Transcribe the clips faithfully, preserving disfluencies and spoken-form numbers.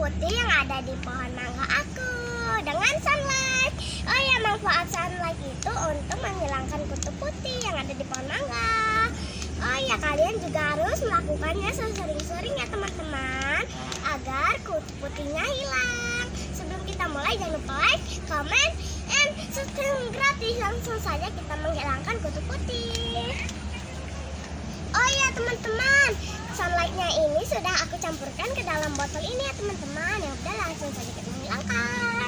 putih yang ada di pohon mangga aku dengan sunlight. Oh ya, manfaat sunlight itu untuk menghilangkan kutu putih yang ada di pohon mangga. Oh ya, kalian juga harus melakukannya sesering-sering ya teman-teman, agar kutu putihnya hilang. Sebelum kita mulai, jangan lupa like, comment, and subscribe gratis. Langsung saja kita menghilangkan kutu putih. Oh ya teman-teman, sunlightnya ini sudah aku campurkan ke dalam botol ini ya teman-teman. Ya udah, langsung saja kita menghilangkan.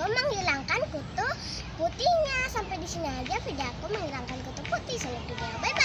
Menghilangkan kutu putihnya. Sampai di sini aja video aku menghilangkan kutu putih. Sampai jumpa. Bye bye.